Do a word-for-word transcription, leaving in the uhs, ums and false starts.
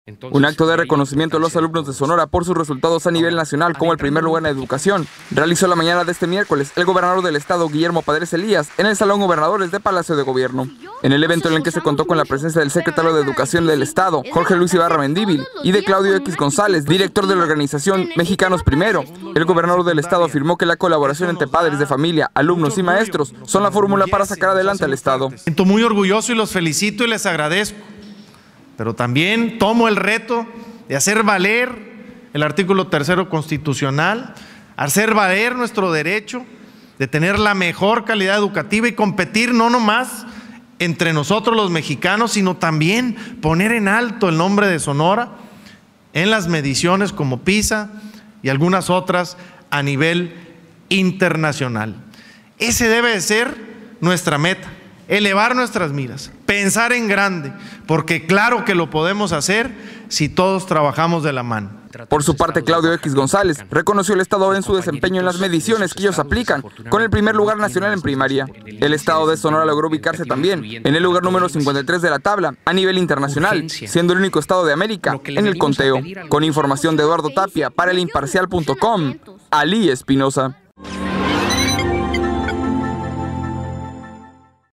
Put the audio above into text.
Un acto de reconocimiento a los alumnos de Sonora por sus resultados a nivel nacional como el primer lugar en educación realizó la mañana de este miércoles el gobernador del estado, Guillermo Padres Elías, en el Salón Gobernadores de Palacio de Gobierno. En el evento en el que se contó con la presencia del secretario de Educación del estado, Jorge Luis Ibarra Mendívil, y de Claudio X González, director de la organización Mexicanos Primero, el gobernador del estado afirmó que la colaboración entre padres de familia, alumnos y maestros son la fórmula para sacar adelante al estado. Me siento muy orgulloso y los felicito y les agradezco. Pero también tomo el reto de hacer valer el artículo tercero constitucional, hacer valer nuestro derecho de tener la mejor calidad educativa y competir no nomás entre nosotros los mexicanos, sino también poner en alto el nombre de Sonora en las mediciones como PISA y algunas otras a nivel internacional. Ese debe de ser nuestra meta. Elevar nuestras miras, pensar en grande, porque claro que lo podemos hacer si todos trabajamos de la mano. Por su parte, Claudio X González reconoció el estado en su desempeño en las mediciones que ellos aplican, con el primer lugar nacional en primaria. El estado de Sonora logró ubicarse también en el lugar número cincuenta y tres de la tabla a nivel internacional, siendo el único estado de América en el conteo. Con información de Eduardo Tapia para el imparcial punto com, Ali Espinosa.